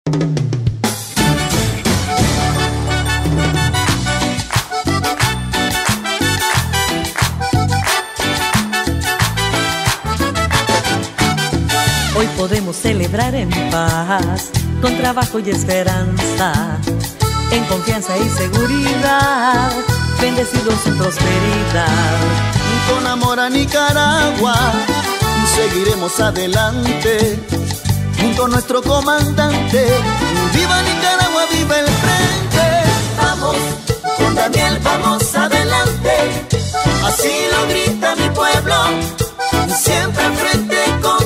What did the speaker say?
Hoy podemos celebrar en paz, con trabajo y esperanza, en confianza y seguridad, bendecidos en prosperidad. Con amor a Nicaragua seguiremos adelante, junto a nuestro comandante. ¡Viva Nicaragua, viva el frente! Vamos, con Daniel vamos adelante, así lo grita mi pueblo, siempre al frente con